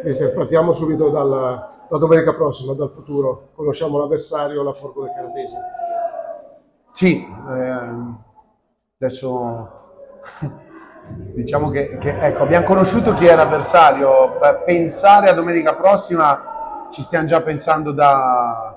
Mister, partiamo subito da domenica prossima, dal futuro. Conosciamo l'avversario, la Forcole Caratesi. Sì, adesso diciamo che ecco, abbiamo conosciuto chi è l'avversario. Pensare a domenica prossima ci stiamo già pensando da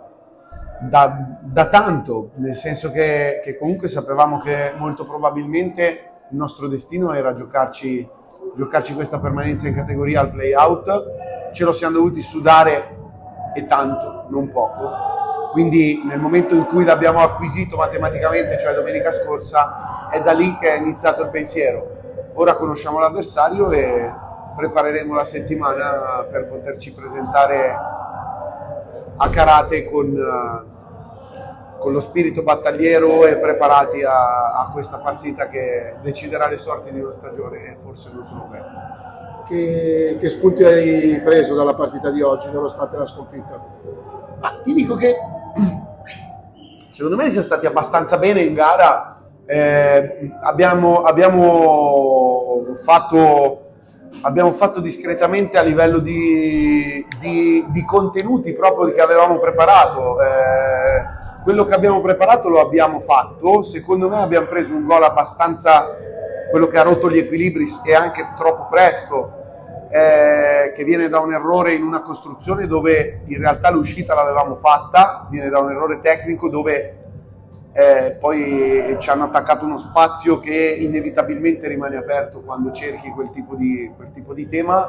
tanto, nel senso che comunque sapevamo che molto probabilmente il nostro destino era giocarci questa permanenza in categoria al play-out. Ce lo siamo dovuti sudare e tanto, non poco. Quindi nel momento in cui l'abbiamo acquisito matematicamente, cioè domenica scorsa, è da lì che è iniziato il pensiero. Ora conosciamo l'avversario e prepareremo la settimana per poterci presentare a karate con lo spirito battagliero e preparati a questa partita che deciderà le sorti di una stagione e forse non solo quella. Che spunti hai preso dalla partita di oggi, nonostante la sconfitta? Ma ti dico che secondo me siamo stati abbastanza bene in gara. Abbiamo fatto discretamente a livello di contenuti proprio che avevamo preparato. Quello che abbiamo preparato lo abbiamo fatto. Secondo me abbiamo preso un gol abbastanza, quello che ha rotto gli equilibri e anche troppo presto, che viene da un errore in una costruzione dove in realtà l'uscita l'avevamo fatta, viene da un errore tecnico dove poi ci hanno attaccato uno spazio che inevitabilmente rimane aperto quando cerchi quel tipo di tema,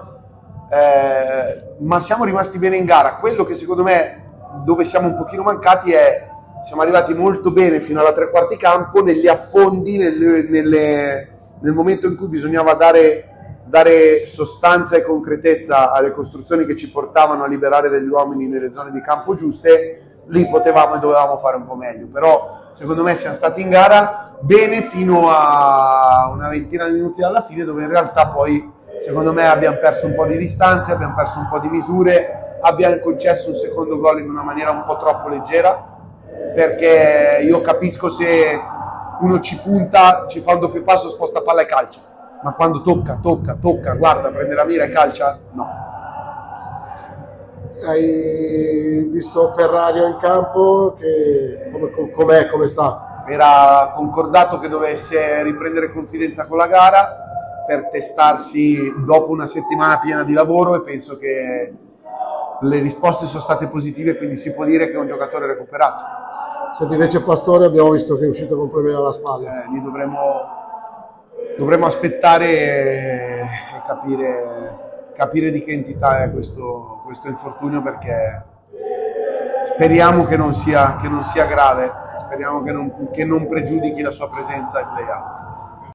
ma siamo rimasti bene in gara. Quello che secondo me dove siamo un pochino mancati è siamo arrivati molto bene fino alla tre quarti campo, negli affondi, nel momento in cui bisognava dare sostanza e concretezza alle costruzioni che ci portavano a liberare degli uomini nelle zone di campo giuste. Lì potevamo e dovevamo fare un po' meglio, però secondo me siamo stati in gara bene fino a una ventina di minuti dalla fine, dove in realtà poi secondo me abbiamo perso un po' di distanze, abbiamo perso un po' di misure, abbiamo concesso un secondo gol in una maniera un po' troppo leggera, perché io capisco se uno ci punta, ci fa un doppio passo, sposta palla e calcia, ma quando tocca, guarda, prende la mira e calcia, no. Hai visto Ferrario in campo? Come sta? Era concordato che dovesse riprendere confidenza con la gara per testarsi dopo una settimana piena di lavoro, e penso che le risposte sono state positive, quindi si può dire che è un giocatore recuperato. Senti, invece Pastore abbiamo visto che è uscito con problemi alla spalla. Lì dovremo aspettare e capire di che entità è questo infortunio, perché speriamo che non sia grave, speriamo che non pregiudichi la sua presenza ai play-out.